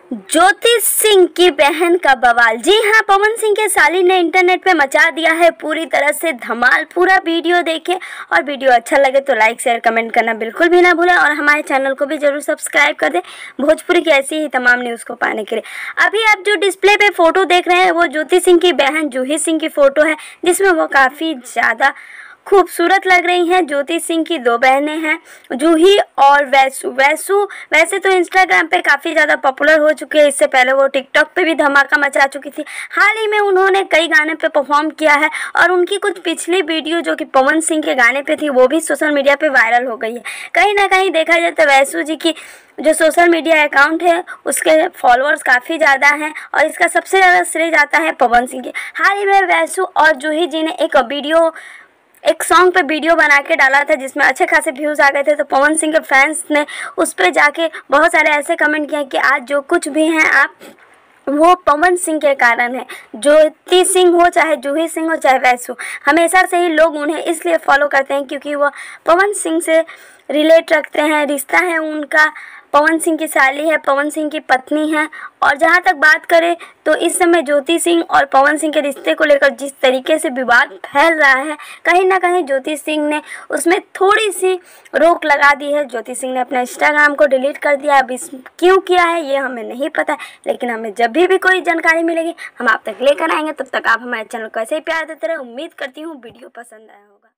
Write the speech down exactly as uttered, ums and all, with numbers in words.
ज्योति सिंह की बहन का बवाल। जी हाँ, पवन सिंह के साली ने इंटरनेट पे मचा दिया है पूरी तरह से धमाल। पूरा वीडियो देखें और वीडियो अच्छा लगे तो लाइक शेयर कमेंट करना बिल्कुल भी ना भूलें और हमारे चैनल को भी जरूर सब्सक्राइब कर दें भोजपुरी की ऐसी ही तमाम न्यूज़ को पाने के लिए। अभी आप जो डिस्प्ले पे फोटो देख रहे हैं वो ज्योति सिंह की बहन जूही सिंह की फ़ोटो है, जिसमें वो काफ़ी ज़्यादा खूबसूरत लग रही हैं। ज्योति सिंह की दो बहनें हैं, जूही और वैसू। वैसू वैसे तो इंस्टाग्राम पे काफ़ी ज़्यादा पॉपुलर हो चुकी है, इससे पहले वो टिकटॉक पे भी धमाका मचा चुकी थी। हाल ही में उन्होंने कई गाने पे परफॉर्म किया है और उनकी कुछ पिछली वीडियो जो कि पवन सिंह के गाने पे थी वो भी सोशल मीडिया पे वायरल हो गई है। कहीं ना कहीं देखा जाए तो वैसू जी की जो सोशल मीडिया अकाउंट है उसके फॉलोअर्स काफ़ी ज़्यादा हैं और इसका सबसे ज़्यादा श्रेय जाता है पवन सिंह के। हाल ही में वैसू और जूही जी ने एक वीडियो एक सॉन्ग पे वीडियो बना के डाला था जिसमें अच्छे खासे व्यूज़ आ गए थे, तो पवन सिंह के फैंस ने उस पर जाके बहुत सारे ऐसे कमेंट किए कि आज जो कुछ भी हैं आप वो पवन सिंह के कारण है। ज्योति सिंह हो चाहे जूही सिंह हो चाहे वैसू, हमेशा से ही लोग उन्हें इसलिए फॉलो करते हैं क्योंकि वो पवन सिंह से रिलेट रखते हैं, रिश्ता है उनका, पवन सिंह की साली है, पवन सिंह की पत्नी है। और जहाँ तक बात करें तो इस समय ज्योति सिंह और पवन सिंह के रिश्ते को लेकर जिस तरीके से विवाद फैल रहा है, कहीं ना कहीं ज्योति सिंह ने उसमें थोड़ी सी रोक लगा दी है। ज्योति सिंह ने अपना इंस्टाग्राम को डिलीट कर दिया। अब इस क्यों किया है ये हमें नहीं पता, लेकिन हमें जब भी भी कोई जानकारी मिलेगी हम आप तक लेकर आएंगे। तब तक आप हमारे चैनल को ऐसे ही प्यार देते रहे। उम्मीद करती हूँ वीडियो पसंद आया होगा।